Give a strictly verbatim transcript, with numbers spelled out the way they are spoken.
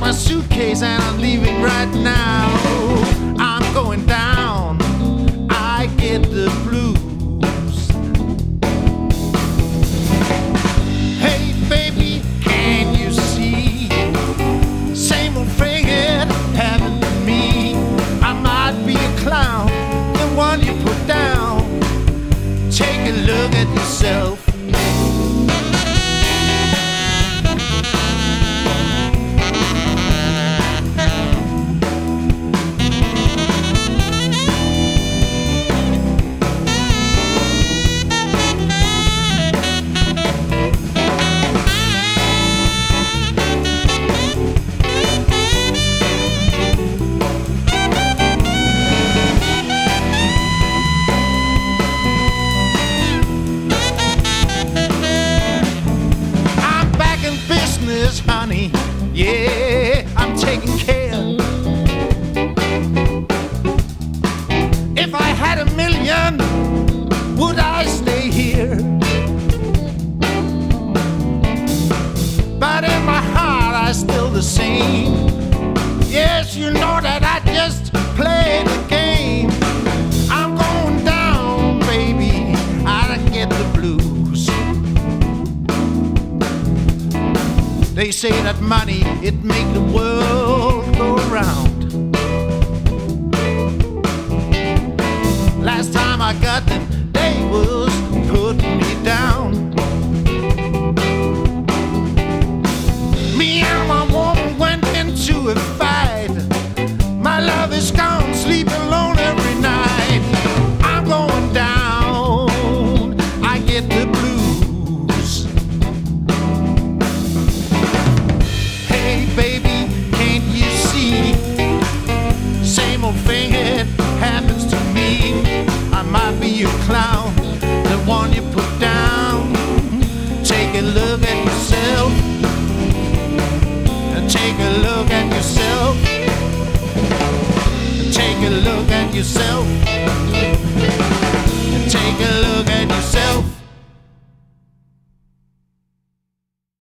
my suitcase and I'm leaving right now. I'm going down, I get the blues. Hey baby, can you see? Same old thing had happened to me. I might be a clown, the one you put down. Take a look at yourself. Honey, yeah, I'm taking care. If I had a million, would I stay here? But in my heart, I'm still the same. Yes, you know that I just played the game. I'm going down, baby, I get the blues. They say that money, it make the world go round. Last time I got them, they was putting me down. Me and my woman went into a fight. My love is gone, sleep alone every night. I'm going down, I get the blues. Baby, can't you see? Same old thing, it happens to me. I might be a clown, the one you put down. Take a look at yourself. Take a look at yourself. Take a look at yourself.